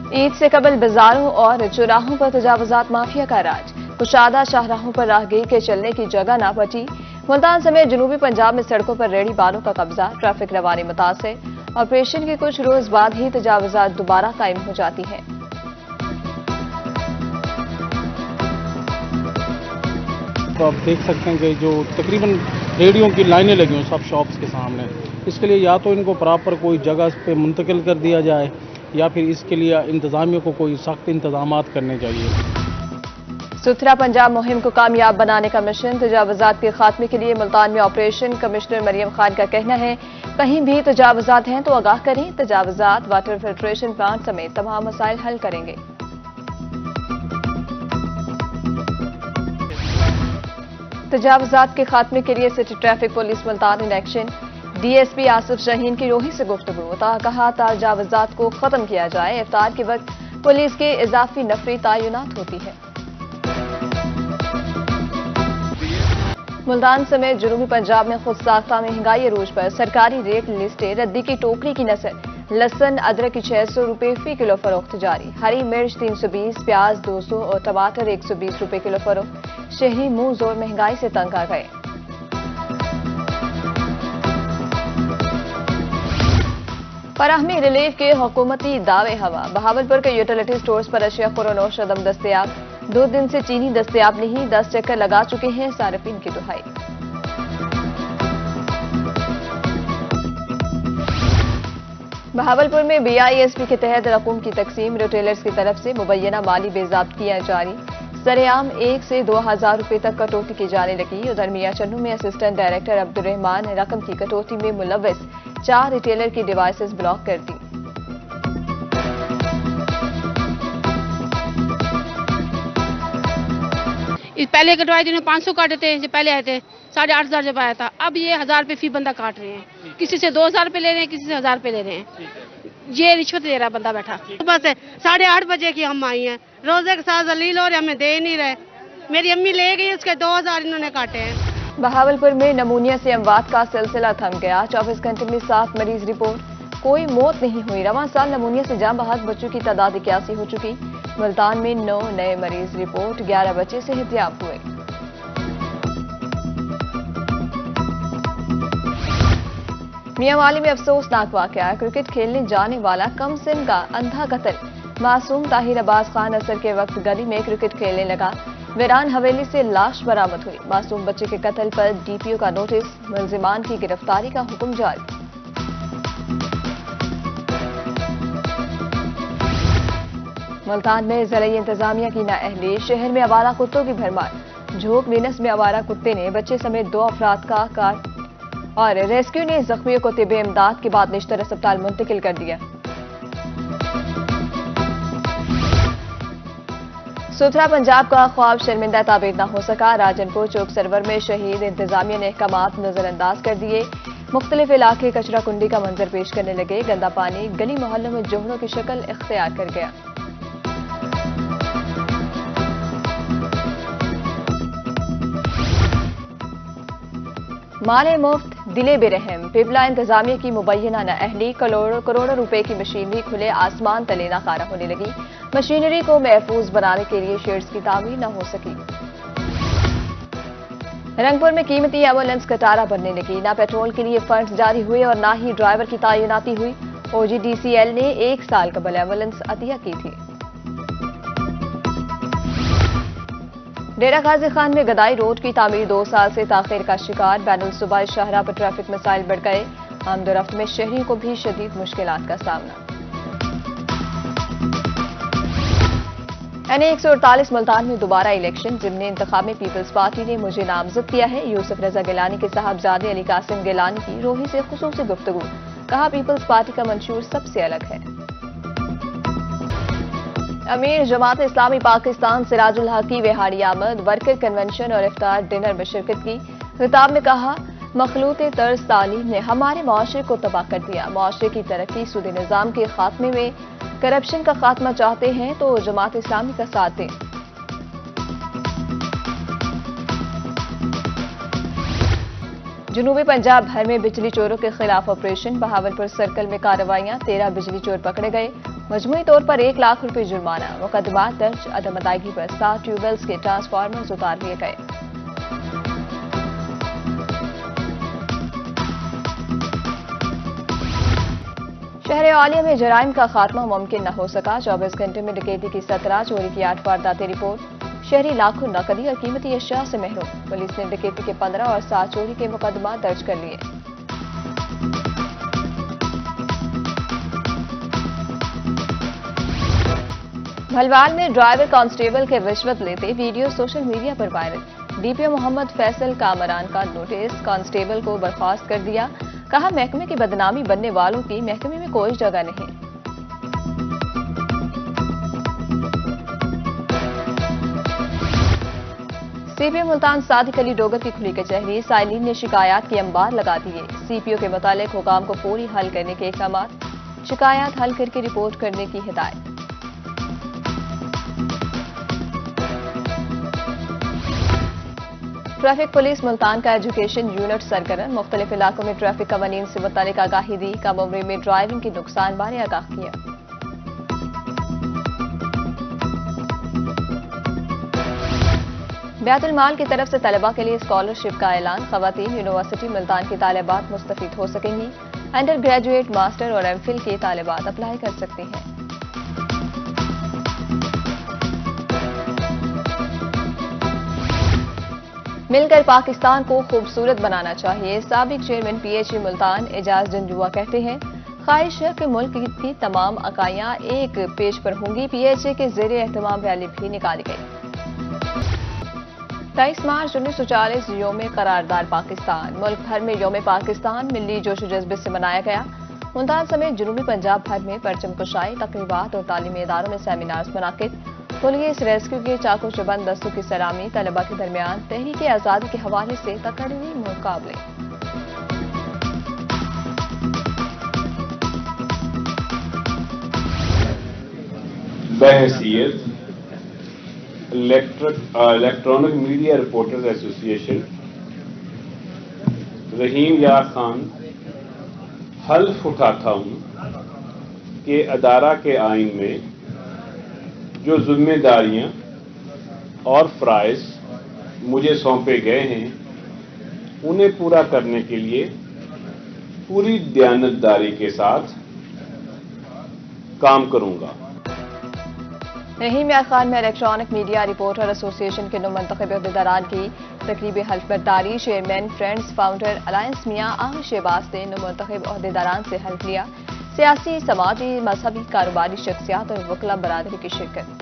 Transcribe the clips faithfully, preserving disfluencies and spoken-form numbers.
عید سے قبل بازاروں اور چوراہوں پر تجاوزات مافیا کا راج، کشادہ شاہراہوں پر راہگیر کے چلنے کی جگہ نہ بچی۔ ملتان سمیت جنوبی پنجاب میں سڑکوں پر ریڑھی بالوں کا قبضہ، ٹریفک روانی متاثر۔ آپریشن کے کچھ روز بعد ہی تجاوزات دوبارہ قائم ہو جاتی ہیں۔ تو آپ دیکھ سکتے ہیں کہ جو تقریباً ریڑھیوں کی لائنیں لگی ہیں سب شاپس کے سامنے، اس کے لیے یا تو ان کو پراپر کوئی جگہ پہ منتقل کر دیا جائے یا پھر اس کے لیے انتظامیہ کو کوئی سخت انتظامات کرنے چاہیے۔ ستھرا پنجاب مہم کو کامیاب بنانے کا مشن، تجاوزات کے خاتمے کے لیے ملتان میں آپریشن۔ کمشنر مریم خان کا کہنا ہے کہیں بھی تجاوزات ہیں تو آگاہ کریں، تجاوزات واٹر فلٹریشن پلانٹ سمیت تمام مسائل حل کریں گے۔ تجاوزات کے خاتمے کے لیے city traffic police Multan in action, D S P Asif Shaheen کی روحی سے گفتگو، کہا تجاوزات کو ختم کیا جائے، افطار کے وقت پولیس کے اضافی نفری تعینات ہوتی ہے۔ ملتان سمیت جنوبی پنجاب میں خود ساختہ مہنگائی عروج پر، سرکاری ریٹ لسٹیں، ردی کی ٹوکری کی نسل، لہسن ادرک کی چھ سو روپے فی کلو فروخت جاری، ہری مرچ تین سو بیس، پیاز دو سو اور ٹماٹر ایک سو بیس روپے کلو فروخت۔ شہری منہ زور مہنگائی سے تنگ آ گئے۔ فراہمی ریلیف کے حکومتی دعوے ہوا، بہاولپور کے یوٹیلیٹی سٹورز پر اشیاء خوردونوش عدم دستیاب، دو دن سے چینی دستیاب نہیں، دس چکر لگا چکے ہیں صارفین کی دہائی۔ بہاولپور میں بی آئی ایس پی کے تحت رقوم کی تقسیم، ریٹیلرز کی طرف سے مبینہ مالی بے ضابطگیاں جاری، سرعام ایک سے دو ہزار روپے تک کٹوتی کی جانے لگی۔ ادھر میاں چنو میں اسسٹنٹ ڈائریکٹر عبدالرحمان نے رقم کی کٹوتی میں ملوث چار ریٹیلر کی ڈیوائسز بلاک کر دی۔ پہلے کٹوائے جنہوں نے پانچ سو کاٹے تھے، جو پہلے آئے تھے ساڑھے آٹھ ہزار جب آیا تھا، اب یہ ہزار روپے فی بندہ کاٹ رہے ہیں، کسی سے دو ہزار روپے لے رہے ہیں، کسی سے ہزار روپے لے رہے ہیں، یہ رشوت دے رہا بندہ بیٹھا۔ بس ساڑھے آٹھ بجے کی ہم آئی ہیں، روزے کے ساتھ ذلیل ہو رہے، ہمیں دے نہیں رہے، میری امی لے گئی، اس کے دو ہزار انہوں نے کاٹے ہیں۔ بہاولپور میں نمونیا سے اموات کا سلسلہ تھم گیا، چوبیس گھنٹے میں سات مریض رپورٹ، کوئی موت نہیں ہوئی۔ رواں سال نمونیا سے جاں بحق بچوں کی تعداد اکیاسی ہو چکی، ملتان میں نو نئے مریض رپورٹ، گیارہ بچے صحت یاب ہوئے۔ میاں والی میں افسوسناک واقعہ، کرکٹ کھیلنے جانے والا کم سن کا اندھا قتل، معصوم طاہر عباس خان عصر کے وقت گلی میں کرکٹ کھیلنے لگا، ویران حویلی سے لاش برآمد ہوئی، معصوم بچے کے قتل پر ڈی پی او کا نوٹس، ملزمان کی گرفتاری کا حکم جاری۔ ملتان میں ضلعی انتظامیہ کی نااہلی، شہر میں آوارہ کتوں کی بھرمار، جھوک وینس میں آوارہ کتے نے بچے سمیت دو افراد کا کاٹ اور ریسکیو نے زخمیوں کو طب امداد کے بعد نشتر اسپتال منتقل کر دیا۔ ستھرا پنجاب کا خواب شرمندہ تعبیر نہ ہو سکا، راجن پور چوک سرور میں شہید، انتظامیہ نے احکامات نظر انداز کر دیے، مختلف علاقے کچرا کنڈی کا منظر پیش کرنے لگے، گندا پانی گلی محلوں میں جوہڑوں کی شکل اختیار کر گیا۔ مال مفت دلے بے رحم، پیپلا انتظامیہ کی مبینہ نااہلی، کروڑوں کروڑوں روپے کی مشینری کھلے آسمان تلے ناکارہ ہونے لگی، مشینری کو محفوظ بنانے کے لیے شیڈز کی تعمیر نہ ہو سکی۔ رنگپور میں قیمتی ایمبولینس کٹارہ بننے لگی، نہ پیٹرول کے لیے فنڈز جاری ہوئے اور نہ ہی ڈرائیور کی تعیناتی ہوئی، او جی ڈی سی ایل نے ایک سال قبل ایمبولینس عطیہ کی تھی۔ ڈیرہ غازی خان میں گدائی روڈ کی تعمیر دو سال سے تاخیر کا شکار، بین الصوبائی شاہراہ پر ٹریفک مسائل بڑھ گئے، آمد و رفت میں شہریوں کو بھی شدید مشکلات کا سامنا۔ این اے ایک سو اڑتالیس ملتان میں دوبارہ الیکشن، ضمن انتخاب میں پیپلز پارٹی نے مجھے نامزد کیا ہے، یوسف رضا گیلانی کے صاحبزادے علی قاسم گیلانی کی روحی سے خصوصی گفتگو، کہا پیپلز پارٹی کا منشور سب سے الگ ہے۔ امیر جماعت اسلامی پاکستان سراج الحق کی وہاڑی آمد، ورکر کنونشن اور افطار ڈنر میں شرکت کی، خطاب میں کہا مخلوط طرز تعلیم نے ہمارے معاشرے کو تباہ کر دیا، معاشرے کی ترقی سود نظام کے خاتمے میں، کرپشن کا خاتمہ چاہتے ہیں تو جماعت اسلامی کا ساتھ دیں۔ جنوبی پنجاب بھر میں بجلی چوروں کے خلاف آپریشن، بہاولپور سرکل میں کارروائیاں، تیرہ بجلی چور پکڑے گئے، मजमूई तौर पर एक लाख रुपए जुर्माना, मुकदमा दर्ज, अदम अदायगी पर सात ट्यूबवेल्स के ट्रांसफार्मर्स उतार लिए गए। शहर औलिया में जराइम का खात्मा मुमकिन न हो सका, चौबीस घंटे में डकैती की सत्रह, चोरी की आठ वारदातें रिपोर्ट। शहरी लाखों नकदी और कीमती अशिया से महरूम, पुलिस ने डकैती के पंद्रह और सात चोरी के मुकदमा दर्ज कर लिए। भलवाल में ड्राइवर कांस्टेबल के रिश्वत लेते वीडियो सोशल मीडिया पर वायरल। डीपीओ मोहम्मद फैसल कामरान का नोटिस, कांस्टेबल को बर्खास्त कर दिया, कहा महकमे की बदनामी बनने वालों की महकमे में कोई जगह नहीं। सीपीओ मुल्तान सादिक अली डोगर की खुली कचहरी, साइलिन ने शिकायत के अंबार लगा दिए। सीपीओ के मुतालिक हुकाम को फौरी हल करने के इक़दाम, शिकायत हल करके रिपोर्ट करने की हिदायत। ट्रैफिक पुलिस मुल्तान का एजुकेशन यूनिट सरगर्म, मुख्तलिफ इलाकों में ट्रैफिक कवानीन से मुतालिक आगाही दी, कम उम्र में ड्राइविंग के नुकसान बारे आगाह किया। बैतुल माल की तरफ से तलबा के लिए स्कॉलरशिप का ऐलान, खवातीन यूनिवर्सिटी मुल्तान की तालिबात मुस्तफीद हो सकेंगी, अंडर ग्रेजुएट, मास्टर और एमफिल की तालिबात अप्लाई कर सकती हैं। मिलकर पाकिस्तान को खूबसूरत बनाना चाहिए, साबिक चेयरमैन पीएचई मुल्तान एजाज जंजुआ कहते हैं। ख्वाहिश है कि मुल्क की तमाम इकाइयां एक पेज पर होंगी। पीएचई के ज़ेरे एहतमाम रैली भी निकाली गई। तेईस मार्च उन्नीस सौ चालीस योम करारदार पाकिस्तान, मुल्क भर में योम पाकिस्तान मिली जोश जज्बे से मनाया गया। मुल्तान समेत जनूबी पंजाब भर में परचम कुशाई, तकरीबात और तालीमी इदारों में सेमिनार्स मुनाकिद। पुलिस रेस्क्यू के चाकू चबंद दस्तों की सलामी, तलबा के दरमियान तहरीक आज़ादी के हवाले से तकरीरी मुकाबले। बहसीयत electronic media reporters association Rahim Yar Khan हल्फ उठाता हूं कि अदारा के आइन में जो जिम्मेदारियां और फ़राइज़ मुझे सौंपे गए हैं उन्हें पूरा करने के लिए पूरी दयानतदारी के साथ काम करूंगा। रहीम यार खान में इलेक्ट्रॉनिक मीडिया रिपोर्टर एसोसिएशन के नुमंतखब अहदेदारान की तकरीबी हल्फ बर्दारी, chairman friends founder alliance Mian Amir Shahbaz ने नुमंतखब अहदेदारान से हल्फ लिया। सियासी, समाजी, मजहबी, कारोबारी शख्सियात और वकला बरादरी की शिरकत।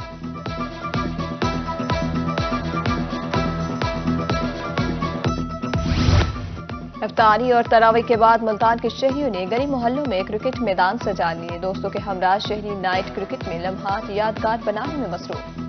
इफ्तारी और तरावी के बाद मुल्तान के शहरियों ने गली मोहल्लों में क्रिकेट मैदान सजा लिए। दोस्तों के हमराह शहरी नाइट क्रिकेट में लम्हात यादगार बनाने में मसरूफ।